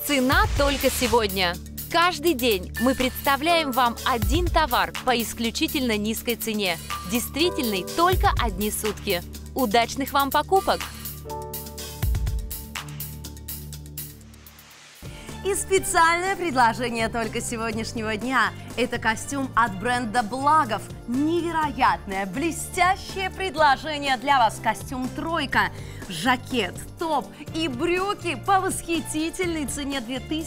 Цена только сегодня. Каждый день мы представляем вам один товар по исключительно низкой цене, действительной только одни сутки. Удачных вам покупок! И специальное предложение только сегодняшнего дня – это костюм от бренда Благов. Невероятное, блестящее предложение для вас. Костюм «Тройка». Жакет, топ и брюки по восхитительной цене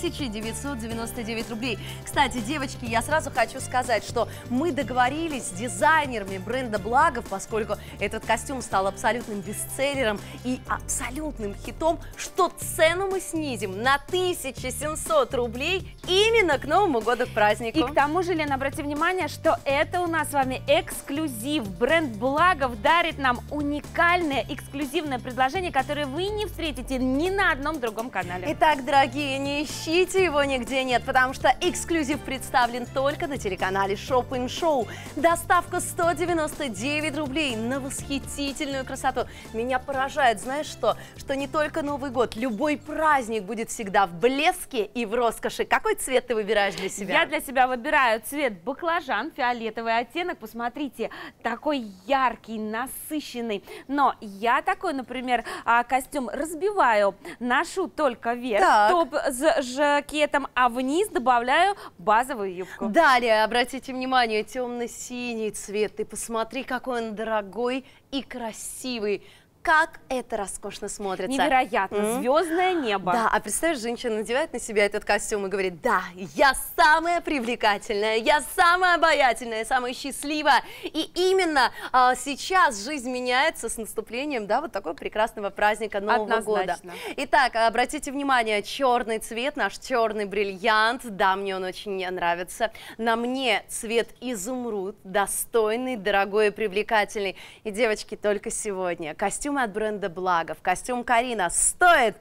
2999 рублей. Кстати, девочки, я сразу хочу сказать, что мы договорились с дизайнерами бренда Благов, поскольку этот костюм стал абсолютным бестселлером и абсолютным хитом, что цену мы снизим на 1700 рублей именно к Новому году, к празднику. И к тому же, Лена, обрати внимание, что это у нас с вами эксклюзив. Бренд Благов дарит нам уникальное эксклюзивное предложение, которые вы не встретите ни на одном другом канале. Итак, дорогие, не ищите его нигде нет, потому что эксклюзив представлен только на телеканале Shopping Show. Доставка 199 рублей на восхитительную красоту. Меня поражает, знаешь что? Что не только Новый год, любой праздник будет всегда в блеске и в роскоши. Какой цвет ты выбираешь для себя? Я для себя выбираю цвет баклажан, фиолетовый оттенок. Посмотрите, такой яркий, насыщенный. Но я такой, например, костюм разбиваю, ношу только вверх, топ с жакетом, а вниз добавляю базовую юбку. Далее, обратите внимание, темно-синий цвет. Ты посмотри, какой он дорогой и красивый. Как это роскошно смотрится. Невероятно, звездное небо. Да, а представляешь, женщина надевает на себя этот костюм и говорит: да, я самая привлекательная, я самая обаятельная, самая счастливая. И именно сейчас жизнь меняется с наступлением, да, вот такого прекрасного праздника Нового года. Итак, обратите внимание, черный цвет, наш черный бриллиант, да, мне он очень нравится. На мне цвет изумруд, достойный, дорогой и привлекательный. И, девочки, только сегодня костюм от бренда Благов, костюм Карина стоит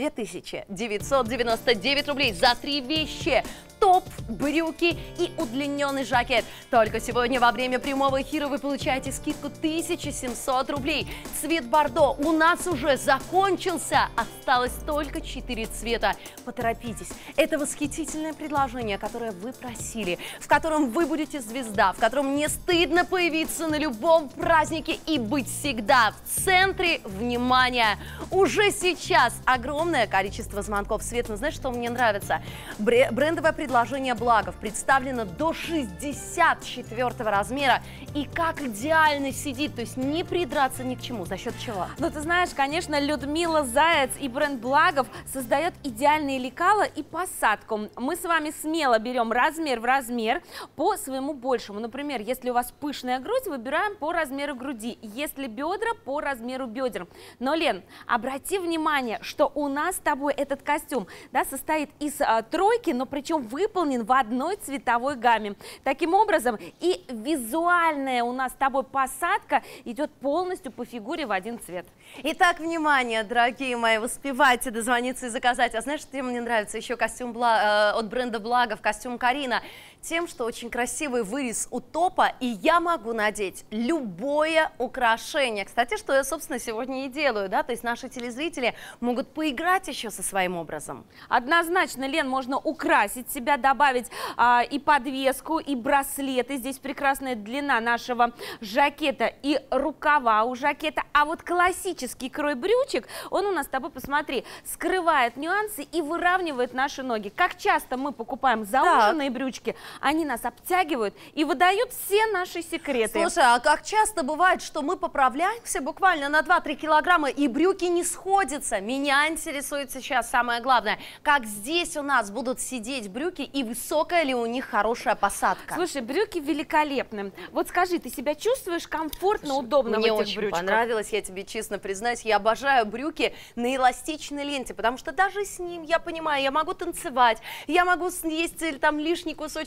2999 рублей за 3 вещи. Топ, брюки и удлиненный жакет. Только сегодня во время прямого эфира вы получаете скидку 1700 рублей. Цвет бордо у нас уже закончился. Осталось только 4 цвета. Поторопитесь. Это восхитительное предложение, которое вы просили, в котором вы будете звезда, в котором не стыдно появиться на любом празднике и быть всегда в центре внимания. Уже сейчас огромное количество звонков. Свет, ну знаешь, что мне нравится? Брендовое предложение Благов представлено до 64 размера и как идеально сидит, то есть не придраться ни к чему. За счет чего? Ну, ты знаешь, конечно, Людмила Заяц и бренд Благов создает идеальные лекала и посадку. Мы с вами смело берем размер в размер по своему большему. Например, если у вас пышная грудь, выбираем по размеру груди, если бедра, по размеру бедер. Но, Лен, обрати внимание, что у нас с тобой этот костюм, да, состоит из тройки, но причем выполнен в одной цветовой гамме. Таким образом, и визуальная у нас с тобой посадка идет полностью по фигуре в один цвет. Итак, внимание, дорогие мои, успевайте дозвониться и заказать. А знаешь, чем мне нравится еще костюм от бренда Благов, костюм Карина? Тем, что очень красивый вырез у топа, и я могу надеть любое украшение. Кстати, что я, собственно, сегодня и делаю, да, то есть наши телезрители могут поиграть еще со своим образом. Однозначно, Лен, можно украсить себя, добавить и подвеску, и браслеты. Здесь прекрасная длина нашего жакета и рукава у жакета. А вот классический крой брючек, он у нас с тобой, посмотри, скрывает нюансы и выравнивает наши ноги. Как часто мы покупаем зауженные брючки, они нас обтягивают и выдают все наши секреты. Слушай, а как часто бывает, что мы поправляемся буквально на 2-3 килограмма и брюки не сходятся? Меня интересует сейчас самое главное, как здесь у нас будут сидеть брюки и высокая ли у них хорошая посадка. Слушай, брюки великолепны. Вот скажи, ты себя чувствуешь комфортно, удобно в этих брючках? Мне очень понравилось, я тебе честно признаюсь, я обожаю брюки на эластичной ленте, потому что даже с ним, я понимаю, я могу танцевать, я могу съесть там лишний кусочек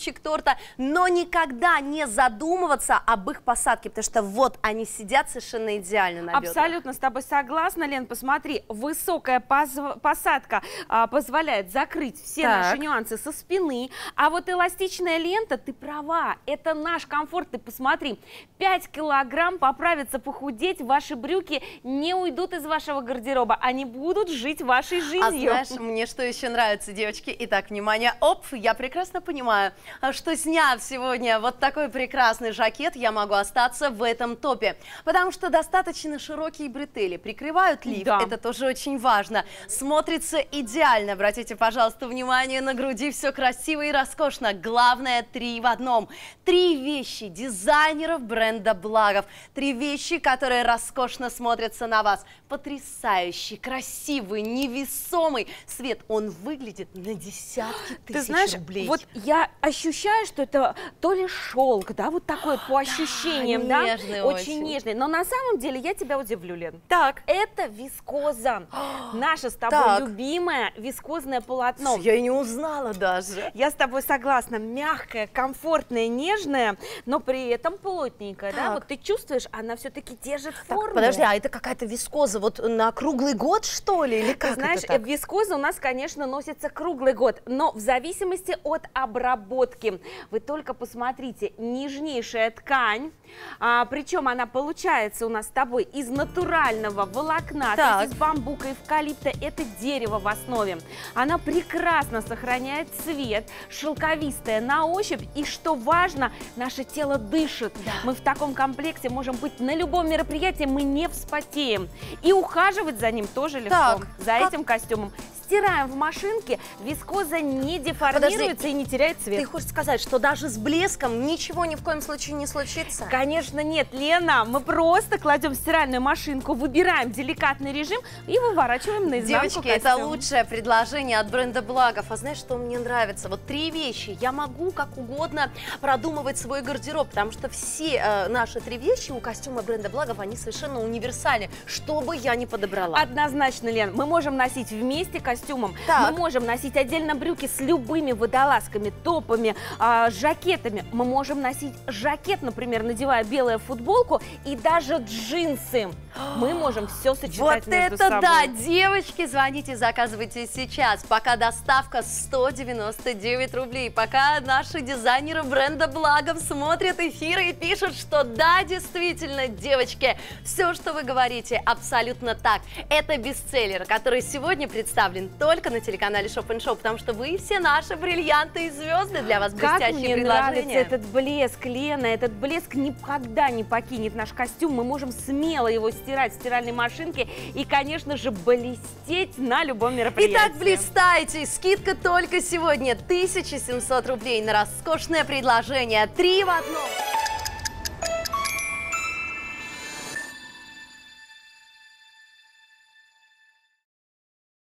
кусочек торта, но никогда не задумываться об их посадке, потому что вот они сидят совершенно идеально на бедрах. Абсолютно с тобой согласна, Лен. Посмотри, высокая посадка позволяет закрыть все наши нюансы со спины, а вот эластичная лента, ты права, это наш комфорт. Ты посмотри, 5 килограмм поправиться, похудеть, ваши брюки не уйдут из вашего гардероба, они будут жить вашей жизнью. А знаешь, мне что еще нравится, девочки? Итак, внимание, оп, я прекрасно понимаю, что сняв сегодня вот такой прекрасный жакет, я могу остаться в этом топе, потому что достаточно широкие бретели прикрывают лиф, это тоже очень важно, смотрится идеально, обратите, пожалуйста, внимание, на груди все красиво и роскошно, главное 3 в одном, 3 вещи дизайнеров бренда Благов, 3 вещи, которые роскошно смотрятся на вас, потрясающий, красивый, невесомый свет, он выглядит на десятки тысяч рублей. Вот я ощущаю, что это то ли шелк, да, вот такой по ощущениям, да, нежный очень нежный, но на самом деле я тебя удивлю, Лен. Так. Это вискоза, наша с тобой любимое вискозное полотно. Я и не узнала даже. Я с тобой согласна, мягкая, комфортная, нежная, но при этом плотненькая, да, вот ты чувствуешь, она все-таки держит форму. Подожди, а это какая-то вискоза вот на круглый год, что ли, или как? Ты знаешь, это так? вискоза у нас, конечно, носится круглый год, но в зависимости от обработки. Вы только посмотрите, нежнейшая ткань, причем она получается у нас с тобой из натурального волокна, то есть из бамбука, эвкалипта, это дерево в основе. Она прекрасно сохраняет цвет, шелковистая на ощупь, и что важно, наше тело дышит. Мы в таком комплекте можем быть на любом мероприятии, мы не вспотеем. И ухаживать за ним тоже легко, за этим костюмом. Стираем в машинке, вискоза не деформируется и не теряет цвет. Ты хочешь сказать, что даже с блеском ничего ни в коем случае не случится? Конечно нет, Лена, мы просто кладем в стиральную машинку, выбираем деликатный режим и выворачиваем наизнанку Девочки, костюм. это лучшее предложение от бренда Благов. А знаешь, что мне нравится? Вот 3 вещи. Я могу как угодно продумывать свой гардероб, потому что все наши 3 вещи у костюма бренда Благов, они совершенно универсальны, что бы я ни подобрала. Однозначно, Лен, мы можем носить вместе костюмом, мы можем носить отдельно брюки с любыми водолазками, топами, жакетами. Мы можем носить жакет, например, надевая белую футболку и даже джинсы. Мы можем все сочетать между собой. Вот это да! Девочки, звоните, заказывайте сейчас. Пока доставка 199 рублей. Пока наши дизайнеры бренда Благов смотрят эфиры и пишут, что да, действительно, девочки, все, что вы говорите, абсолютно так. Это бестселлер, который сегодня представлен только на телеканале Shop & Show, потому что вы все наши бриллианты и звезды, для вас блестящие предложения. Как мне нравится этот блеск, Лена, этот блеск никогда не покинет наш костюм, мы можем смело его стирать в стиральной машинке и, конечно же, блестеть на любом мероприятии. Итак, блистайте, скидка только сегодня 1700 рублей на роскошное предложение 3 в одном.